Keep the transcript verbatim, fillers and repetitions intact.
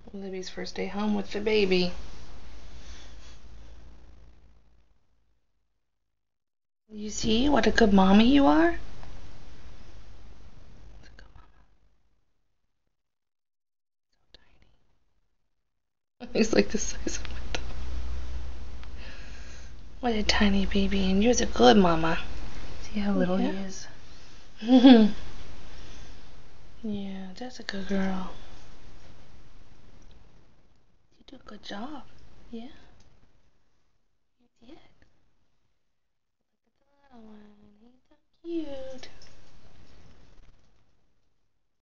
Libby's first day home with the baby. You see what a good mommy you are? He's like the size of my thumb. What a tiny baby, and you're a good mama. See how little yeah. he is? Yeah, that's a good girl. You do a good job. Yeah. You did. Look at the little one. He's so cute.